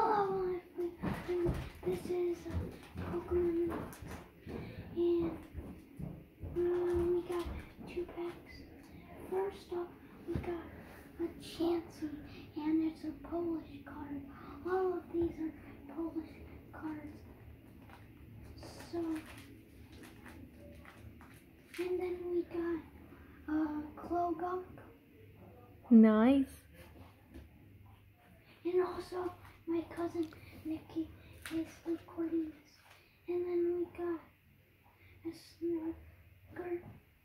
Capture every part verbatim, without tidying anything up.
Hello, everyone. This is uh, Pokemon Box. And um, we got two packs. First off, we got a Chansey, and it's a Polish card. All of these are Polish cards. So, and then we got uh, Klogok. Nice. And also, my cousin Nikki is recording this. And then we got a Snorker.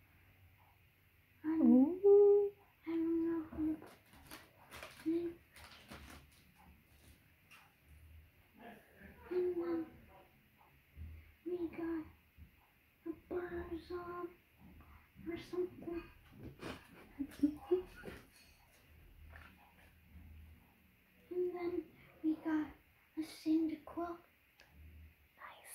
Um, Ooh. I don't know who. And, and then we got a Burzon or something. And then we got a Cyndaquil. Nice.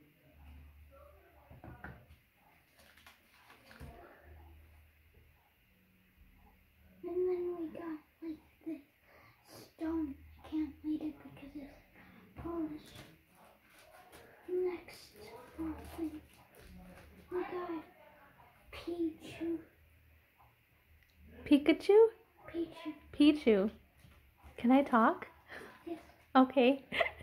And then we got like this stone. I can't read it because it's Polish. Next thing, we got Pichu. Pikachu? Pichu. Pichu. Can I talk? Yes. Okay.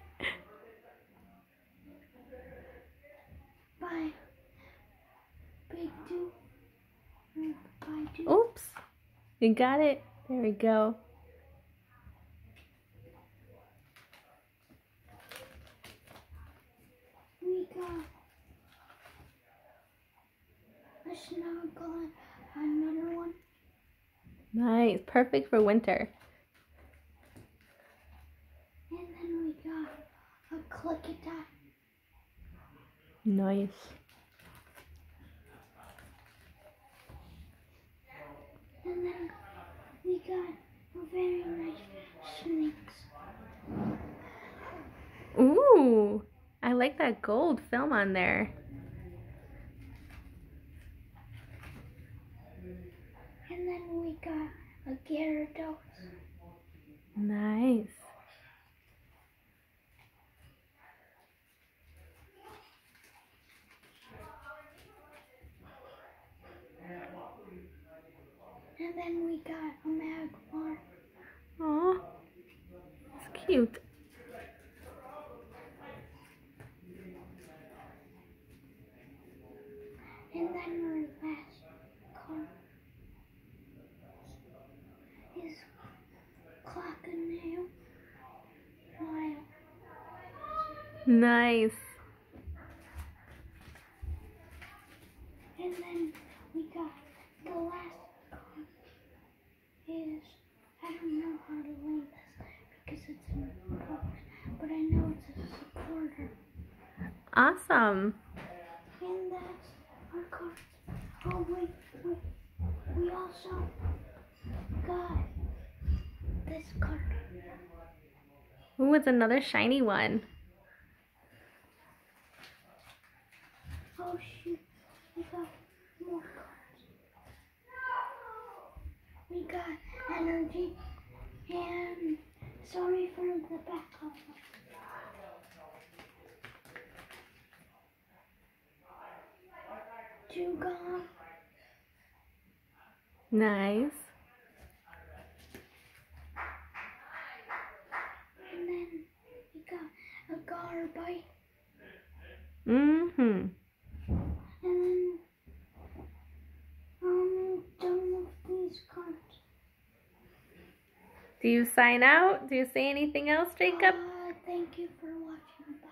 By Big Do. By Do. Oops. You got it. There we go. We got a Snorkel, another one. Nice. Perfect for winter. And then we got a Klickitat. Nice. And then we got a very nice Snakes. Ooh. I like that gold film on there. And then we got a Gyarados. Nice. And then we got a Magmar. Aw. It's cute. And then our last card is Clockanail. Wow. Nice. And then we got the last card is, I don't know how to read this because it's in Polish, but I know it's a supporter. Awesome. And that's our cards. Oh wait, wait. We also got this card. Ooh, it's another shiny one. Oh shoot, we got more cards. We got energy, and sorry for the back cover. Dewgong, Nice. and then we got a Garbite, Mm-hmm. and then um, done with these cards. Do you sign out? Do you say anything else, Jacob? Uh, thank you for watching.